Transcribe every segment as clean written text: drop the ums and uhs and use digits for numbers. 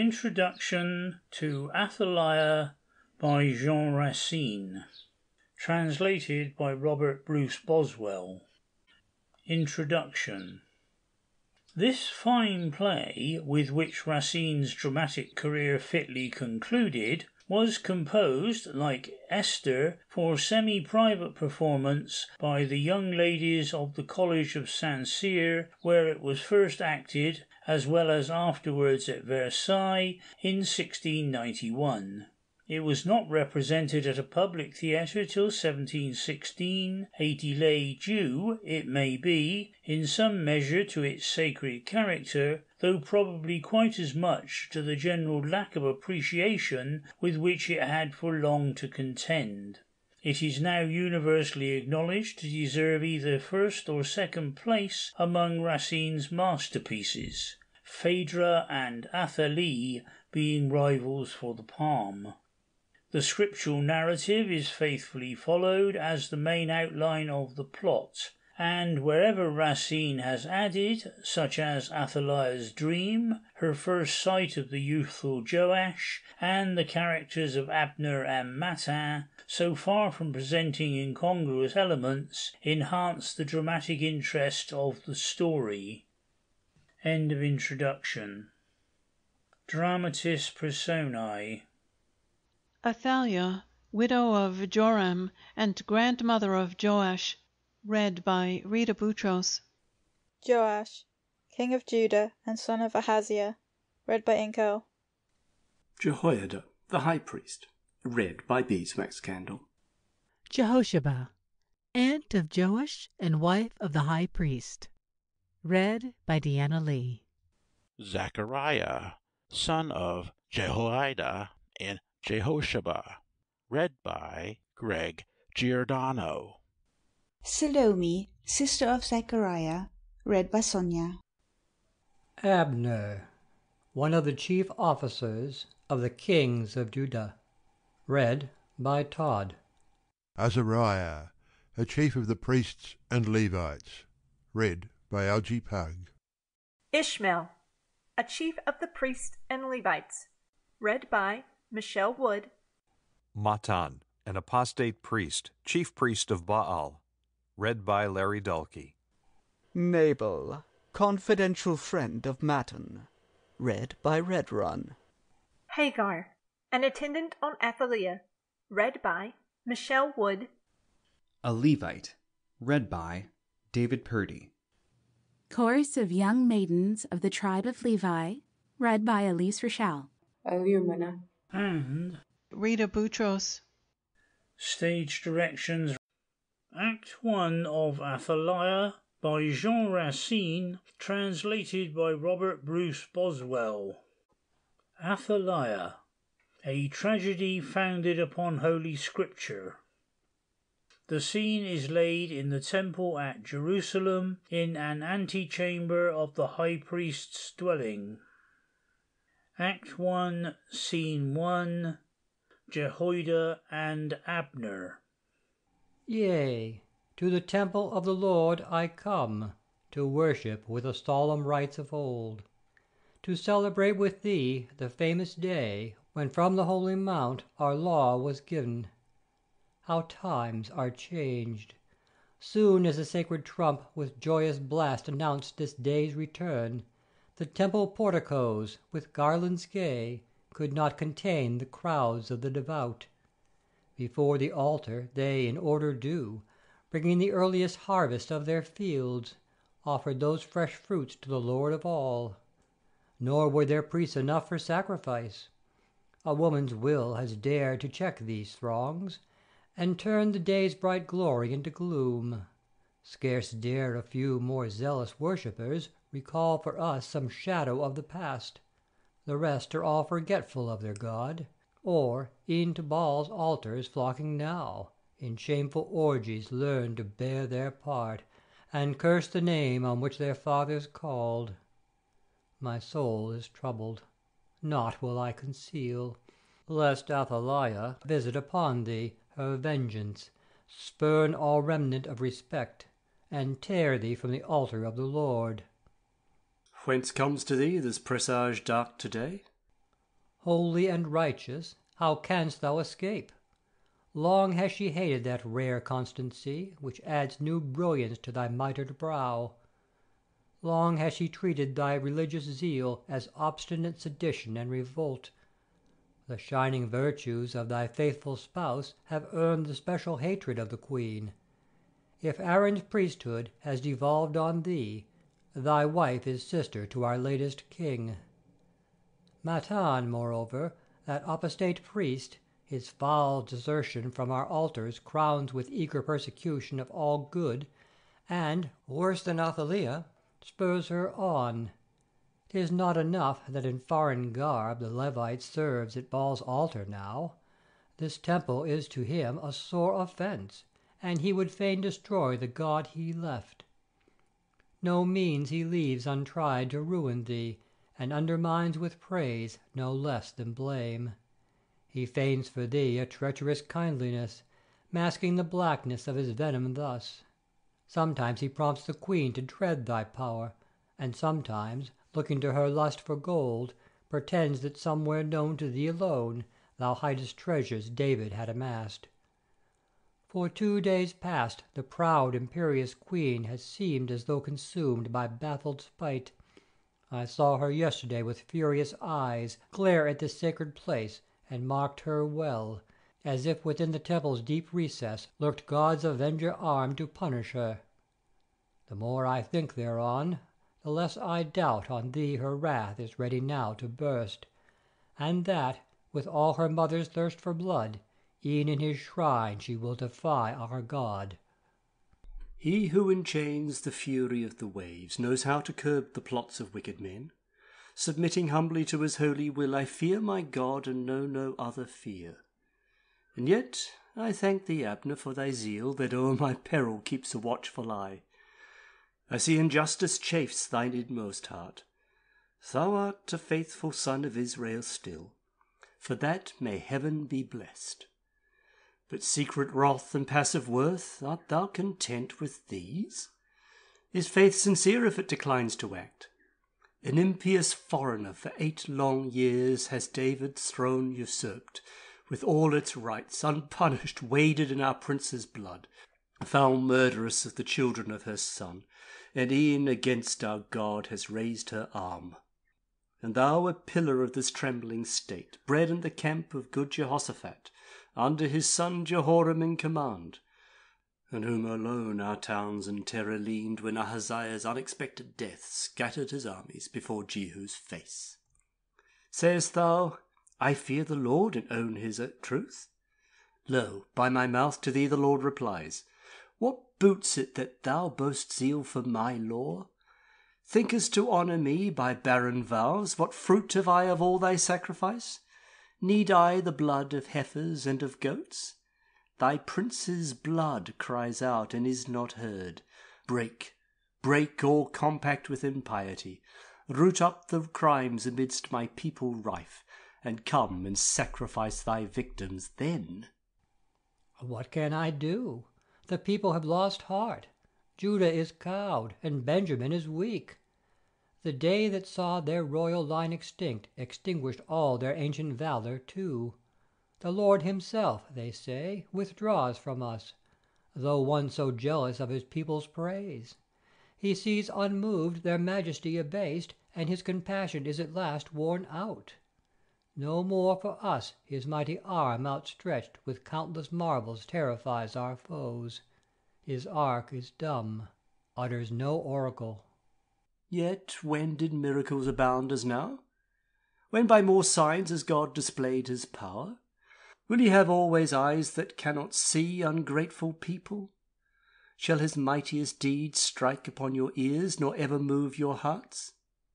Introduction to Athaliah by Jean Racine. Translated by Robert Bruce Boswell. Introduction. This fine play, with which Racine's dramatic career fitly concluded, was composed, like Esther, for semi-private performance by the young ladies of the College of Saint Cyr, where it was first acted, as well as afterwards at Versailles in 1691. It was not represented at a public theatre till 1716, a delay due, it may be, in some measure to its sacred character, though probably quite as much to the general lack of appreciation with which it had for long to contend. It is now universally acknowledged to deserve either first or second place among Racine's masterpieces, Phèdre and Athaliah being rivals for the palm. The scriptural narrative is faithfully followed as the main outline of the plot, and wherever Racine has added, such as Athaliah's dream, her first sight of the youthful Joash, and the characters of Abner and Mattan, so far from presenting incongruous elements, enhance the dramatic interest of the story. End of introduction. Dramatis Personae. Athaliah, widow of Joram and grandmother of Joash, read by Rita Boutros. Joash, king of Judah and son of Ahaziah, read by Inko. Jehoiada, the high priest, read by Beeswax Candle. Jehoshabah, aunt of Joash and wife of the high priest, read by Deanna Lee. Zechariah, son of Jehoiada and Jehoshabah, read by Greg Giordano. Salome, sister of Zechariah, read by Sonia. Abner, one of the chief officers of the kings of Judah, read by Todd. Azariah, a chief of the priests and Levites, read by Algie Pug. Ishmael, a chief of the priests and Levites, read by Michelle Wood. Mattan, an apostate priest, chief priest of Baal, read by Larry Dulkey. Nabal, confidential friend of Mattan, read by Red Run. Hagar, an attendant on Athaliah, read by Michelle Wood. A Levite, read by David Purdy. Chorus of Young Maidens of the Tribe of Levi, read by Elise Rochelle. Alumina. And Rita Boutros. Stage directions. Act 1 of Athaliah by Jean Racine, translated by Robert Bruce Boswell. Athaliah, a tragedy founded upon Holy Scripture. The scene is laid in the temple at Jerusalem, in an antechamber of the high priest's dwelling. Act 1, Scene 1, Jehoiada and Abner. Yea, to the temple of the Lord I come, to worship with the solemn rites of old, to celebrate with thee the famous day when from the holy mount our law was given. How times are changed! Soon as the sacred trump with joyous blast announced this day's return, the temple porticos, with garlands gay, could not contain the crowds of the devout. Before the altar they in order due, bringing the earliest harvest of their fields, offered those fresh fruits to the Lord of all. Nor were their priests enough for sacrifice. A woman's will has dared to check these throngs, and turn the day's bright glory into gloom. Scarce dare a few more zealous worshippers recall for us some shadow of the past. The rest are all forgetful of their God, or e'en to Baal's altars flocking now, in shameful orgies learn to bear their part, and curse the name on which their fathers called. My soul is troubled, naught will I conceal, lest Athaliah visit upon thee her vengeance, spurn all remnant of respect, and tear thee from the altar of the Lord. Whence comes to thee this presage dark today? Holy and righteous, how canst thou escape? Long has she hated that rare constancy which adds new brilliance to thy mitred brow. Long has she treated thy religious zeal as obstinate sedition and revolt. The shining virtues of thy faithful spouse have earned the special hatred of the Queen. If Aaron's priesthood has devolved on thee, thy wife is sister to our latest king. Mattan, moreover, that apostate priest, his foul desertion from our altars crowns with eager persecution of all good, and, worse than Athaliah, spurs her on. 'Tis not enough that in foreign garb the Levite serves at Baal's altar now. This temple is to him a sore offence, and he would fain destroy the God he left. No means he leaves untried to ruin thee, and undermines with praise no less than blame. He feigns for thee a treacherous kindliness, masking the blackness of his venom thus. Sometimes he prompts the Queen to dread thy power, and sometimes, looking to her lust for gold, pretends that somewhere known to thee alone thou hidest treasures David had amassed. For 2 days past the proud imperious Queen has seemed as though consumed by baffled spite. I saw her yesterday with furious eyes glare at this sacred place, and marked her well, as if within the temple's deep recess lurked God's avenger armed to punish her. The more I think thereon, the less I doubt on thee her wrath is ready now to burst, and that, with all her mother's thirst for blood, e'en in his shrine she will defy our God. He who enchains the fury of the waves knows how to curb the plots of wicked men. Submitting humbly to his holy will, I fear my God and know no other fear. And yet I thank thee, Abner, for thy zeal, that o'er my peril keeps a watchful eye. I see injustice chafes thine inmost heart. Thou art a faithful son of Israel still. For that may heaven be blessed. But secret wrath and passive worth, art thou content with these? Is faith sincere if it declines to act? An impious foreigner for 8 long years has David's throne usurped, with all its rights, unpunished, waded in our prince's blood, foul murderess of the children of her son, and e'en against our God has raised her arm. And thou, a pillar of this trembling state, bred in the camp of good Jehoshaphat, under his son Jehoram in command, on whom alone our towns in terror leaned when Ahaziah's unexpected death scattered his armies before Jehu's face. Sayest thou, I fear the Lord and own his truth? Lo, by my mouth to thee the Lord replies, What boots it that thou boast zeal for my law? Thinkest to honour me by barren vows? What fruit have I of all thy sacrifice? Need I the blood of heifers and of goats? Thy prince's blood cries out and is not heard. Break, break all compact with impiety. Root up the crimes amidst my people rife, and come and sacrifice thy victims then. What can I do? The people have lost heart. Judah is cowed, and Benjamin is weak. The day that saw their royal line extinct extinguished all their ancient valor too. The Lord himself, they say, withdraws from us, though one so jealous of his people's praise. He sees unmoved their majesty abased, and his compassion is at last worn out. No more for us his mighty arm outstretched with countless marvels terrifies our foes. His ark is dumb, utters no oracle. Yet when did miracles abound as now? When by more signs has God displayed his power? Will he have always eyes that cannot see, ungrateful people? Shall his mightiest deeds strike upon your ears, nor ever move your hearts?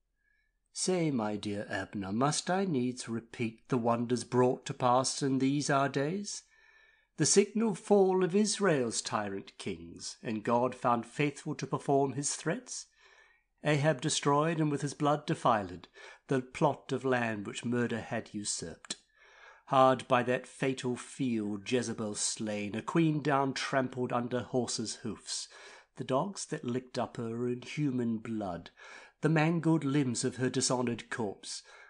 Say, my dear Abner, must I needs repeat the wonders brought to pass in these our days? The signal fall of Israel's tyrant kings, and God found faithful to perform his threats? Ahab destroyed, and with his blood defiled, the plot of land which murder had usurped. Hard by that fatal field Jezebel slain, a queen down trampled under horses' hoofs, the dogs that licked up her inhuman blood, the mangled limbs of her dishonoured corpse,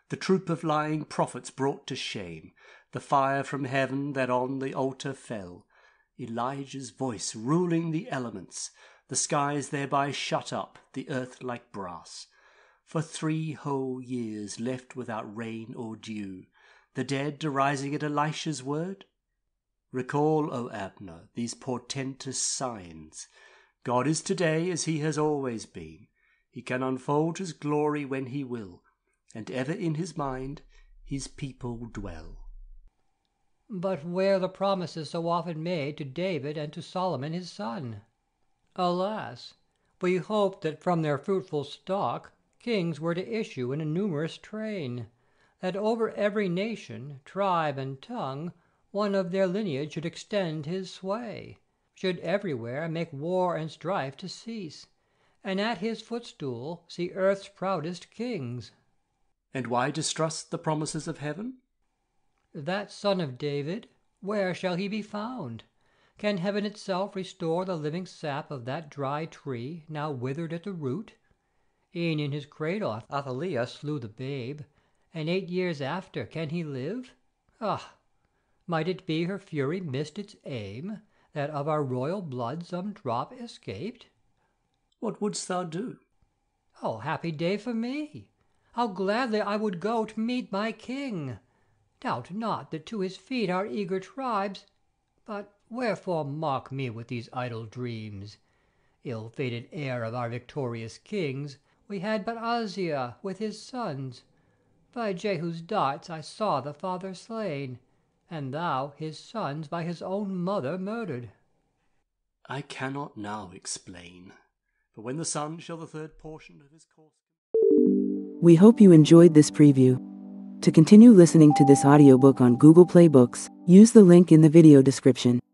the troop of lying prophets brought to shame, the fire from heaven that on the altar fell, Elijah's voice ruling the elements, the skies thereby shut up, the earth like brass, for 3 whole years left without rain or dew, the dead arising at Elisha's word? Recall, O Abner, these portentous signs. God is today as he has always been. He can unfold his glory when he will, and ever in his mind his people dwell. But where the promises so often made to David and to Solomon his son? Alas! we hoped that from their fruitful stock kings were to issue in a numerous train, that over every nation, tribe, and tongue one of their lineage should extend his sway, should everywhere make war and strife to cease, and at his footstool see earth's proudest kings. And why distrust the promises of heaven? That son of David, where shall he be found? Can heaven itself restore the living sap of that dry tree, now withered at the root? E'en in his cradle Athaliah slew the babe, and 8 years after can he live? Ah! might it be her fury missed its aim, that of our royal blood some drop escaped? What wouldst thou do? Oh, happy day for me! How gladly I would go to meet my king! Doubt not that to his feet our eager tribes— But wherefore mock me with these idle dreams? Ill-fated heir of our victorious kings, we had but Uzziah with his sons. By Jehu's darts I saw the father slain, and thou his sons by his own mother murdered. I cannot now explain, for when the sun shall the third portion of his course... We hope you enjoyed this preview. To continue listening to this audiobook on Google Play Books, use the link in the video description.